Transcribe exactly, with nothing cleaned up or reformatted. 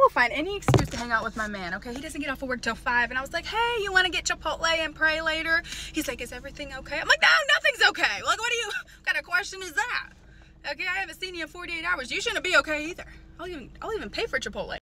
find any excuse to hang out with my man, okay? He doesn't get off of work till five, and I was like, hey, you want to get Chipotle and pray later? He's like, is everything okay? I'm like, no, nothing's okay. Like, what do you, what kind of question is that? Okay, I haven't seen you in forty-eight hours. You shouldn't be okay either. I'll even, I'll even pay for Chipotle.